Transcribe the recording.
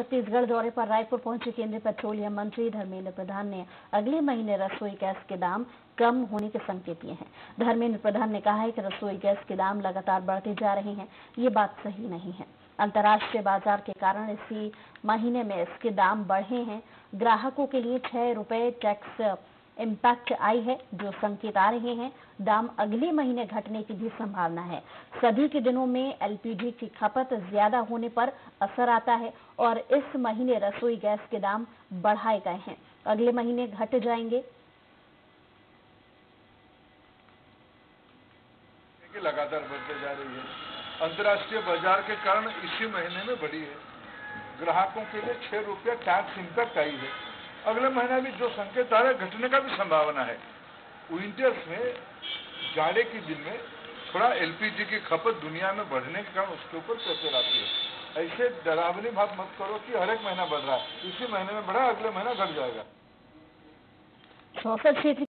छत्तीसगढ़ दौरे पर रायपुर पहुंचे केंद्रीय पेट्रोलियम मंत्री धर्मेंद्र प्रधान ने अगले महीने रसोई गैस के दाम कम होने के संकेत दिए हैं। धर्मेंद्र प्रधान ने कहा है कि रसोई गैस के दाम लगातार बढ़ते जा रहे हैं, ये बात सही नहीं है। अंतर्राष्ट्रीय बाजार के कारण इसी महीने में इसके दाम बढ़े हैं। ग्राहकों के लिए 6 रुपए टैक्स इम्पैक्ट आई है, जो संकेत आ रहे हैं। दाम अगले महीने घटने की भी संभावना है। सर्दी के दिनों में एलपीजी की खपत ज्यादा होने पर असर आता है और इस महीने रसोई गैस के दाम बढ़ाए गए हैं, अगले महीने घट जाएंगे। लगातार बढ़ते जा रही है। अंतर्राष्ट्रीय बाजार के कारण इसी महीने में बढ़ी है। ग्राहकों के लिए 6 रुपया टैक्स इम्पैक्ट आई है। अगले महीना भी जो संकेत आ रहा है, घटने का भी संभावना है। विंटर्स में, जाड़े के दिन में थोड़ा एलपीजी की खपत दुनिया में बढ़ने के कारण उसके ऊपर प्रेशर आती है। ऐसे डरावनी बात मत करो कि हर एक महीना बढ़ रहा है। इसी महीने में बढ़ा, अगले महीना घट जाएगा।